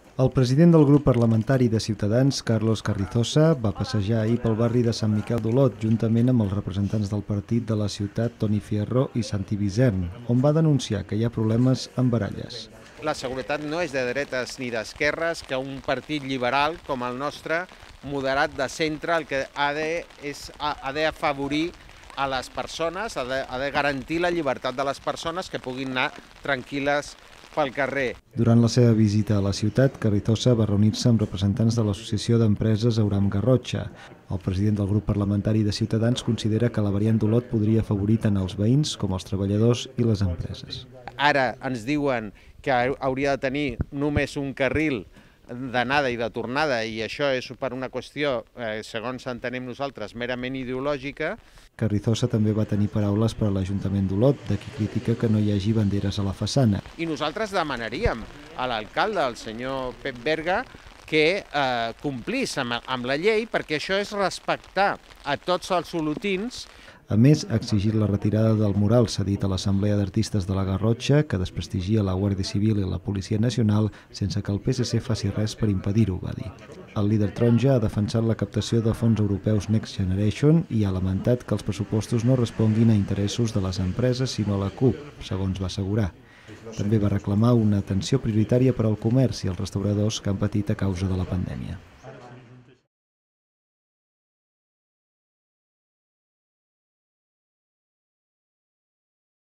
El president del grup parlamentari de Ciutadans, Carlos Carrizosa, va passejar ahir pel barri de Sant Miquel d'Olot, juntament amb els representants del partit de la ciutat, Toni Fierro i Santi Vicent, on va denunciar que hi ha problemes amb baralles. La seguretat no és de dretes ni d'esquerres, que un partit liberal com el nostre, moderat de centre, el que ha d'afavorir a les persones, ha de garantir la llibertat de les persones que puguin anar tranquil·les pel carrer. Durant la seva visita a la ciutat, Carrizosa va reunir-se amb representants de l'Associació d'Empreses Auram Garrotxa. El president del grup parlamentari de Ciutadans considera que la variant d'Olot podria afavorir tant els veïns com els treballadors i les empreses. Ara ens diuen que hauria de tenir només un carril d'anada i de tornada, i això és per una qüestió, segons entenem nosaltres, merament ideològica. Carrizosa també va tenir paraules per a l'Ajuntament d'Olot, de qui critica que no hi hagi banderes a la façana. I nosaltres demanaríem a l'alcalde, el senyor Pep Berga, que complís amb la llei, perquè això és respectar a tots els olotins. A més, ha exigit la retirada del mural cedit a l'Assemblea d'Artistes de la Garrotxa, que desprestigia la Guàrdia Civil i la Policia Nacional, sense que el PSC faci res per impedir-ho, va dir. El líder taronja ha defensat la captació de fons europeus Next Generation i ha lamentat que els pressupostos no responguin a interessos de les empreses, sinó a la CUP, segons va assegurar. També va reclamar una atenció prioritària per al comerç i els restauradors que han patit a causa de la pandèmia.